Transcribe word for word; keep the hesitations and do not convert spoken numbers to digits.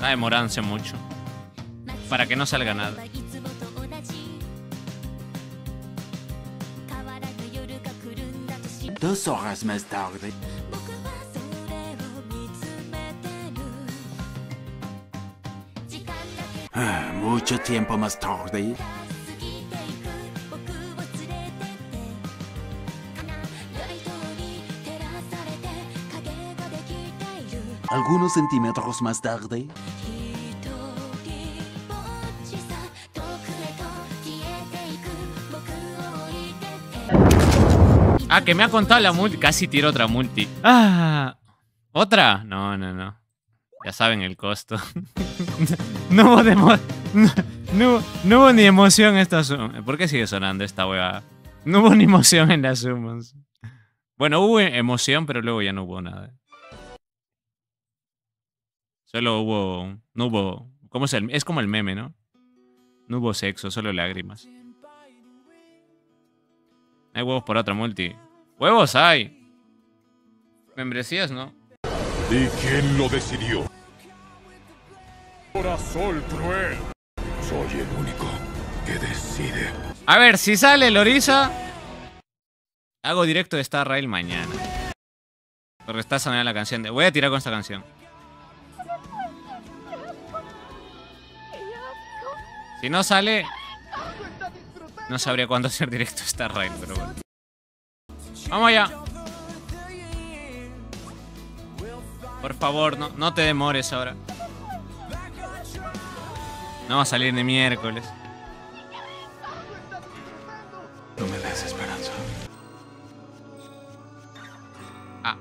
Está demorándose mucho. Para que no salga nada. Dos horas más tarde. Ah, mucho tiempo más tarde. Algunos centímetros más tarde. Ah, que me ha contado la multi. Casi tiro otra multi. Ah, ¿otra? No, no, no. Ya saben el costo. No hubo demo... no, no, no hubo ni emoción en esta suma. ¿Por qué sigue sonando esta hueá? No hubo ni emoción en las sumas. Bueno, hubo emoción, pero luego ya no hubo nada. Solo hubo... No hubo... ¿Cómo es el...? Es como el meme, ¿no? No hubo sexo, solo lágrimas. Hay huevos por otra multi. ¡Huevos hay! Membresías, ¿no? ¿Y quién lo decidió? Corazón cruel. Soy el único que decide. A ver, si sale Loriza, hago directo de Star Rail mañana. Porque está sonando la canción de... Voy a tirar con esta canción. Si no sale... No sabría cuándo hacer directo de Star Rail, pero bueno. Vamos allá. Por favor, no, no te demores ahora. No va a salir ni miércoles. No me des esperanza. Ah.